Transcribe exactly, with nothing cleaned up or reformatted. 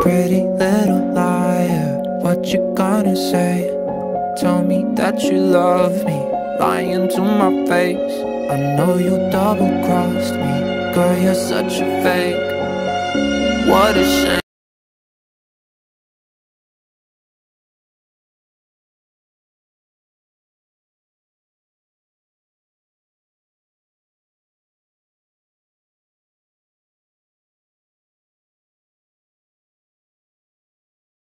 Pretty little liar, what you gonna say? Tell me that you love me, lying to my face. I know you double-crossed me, girl, you're such a fake. What a shame.